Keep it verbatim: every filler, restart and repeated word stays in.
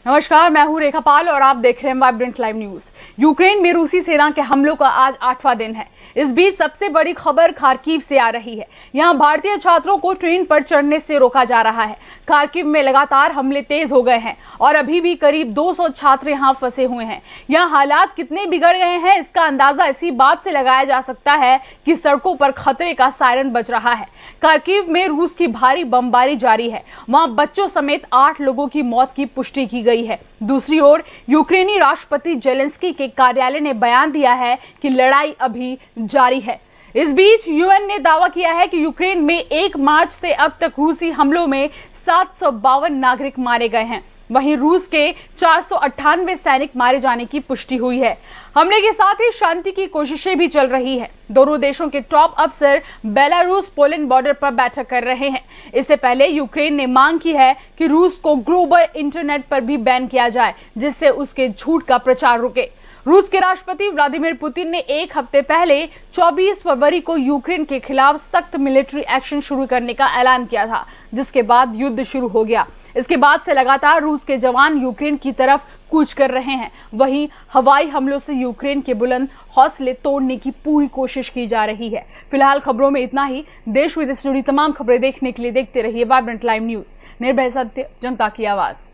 नमस्कार, मैं हूं रेखा पाल और आप देख रहे हैं वाइब्रेंट लाइव न्यूज। यूक्रेन में रूसी सेना के हमलों का आज आठवां दिन है। इस बीच सबसे बड़ी खबर खार्किव से आ रही है। यहां भारतीय छात्रों को ट्रेन पर चढ़ने से रोका जा रहा है। खार्किव में लगातार हमले तेज हो गए हैं और अभी भी करीब दो सौ छात्र यहां फंसे हुए हैं। यहां हालात कितने बिगड़ गए हैं, इसका अंदाजा इसी बात से लगाया जा सकता है कि सड़कों पर खतरे का सायरन बज रहा है। खार्किव में रूस की भारी बमबारी जारी है। वहां बच्चों समेत आठ लोगों की मौत की पुष्टि की गई है। दूसरी ओर यूक्रेनी राष्ट्रपति जेलेंस्की के कार्यालय ने बयान दिया है कि लड़ाई अभी जारी है। इस बीच यूएन ने दावा किया है कि यूक्रेन में एक मार्च से अब तक रूसी हमलों में सात सौ बावन नागरिक मारे गए हैं। वहीं रूस के चार सौ अट्ठानवे सैनिक मारे जाने की पुष्टि हुई है। हमले के साथ ही शांति की कोशिशें भी चल रही है। दोनों देशों के टॉप अफसर बेलारूस पोलैंड बॉर्डर पर बैठक कर रहे हैं। इससे पहले यूक्रेन ने मांग की है कि रूस को ग्लोबल इंटरनेट पर भी बैन किया जाए, जिससे उसके झूठ का प्रचार रुके। रूस के राष्ट्रपति व्लादिमीर पुतिन ने एक हफ्ते पहले चौबीस फरवरी को यूक्रेन के खिलाफ सख्त मिलिट्री एक्शन शुरू करने का ऐलान किया था, जिसके बाद युद्ध शुरू हो गया। इसके बाद से लगातार रूस के जवान यूक्रेन की तरफ कूच कर रहे हैं। वहीं हवाई हमलों से यूक्रेन के बुलंद हौसले तोड़ने की पूरी कोशिश की जा रही है। फिलहाल खबरों में इतना ही। देश विदेश से जुड़ी तमाम खबरें देखने के लिए देखते रहिए वाइब्रेंट लाइव न्यूज। निर्भय सत्य, जनता की आवाज।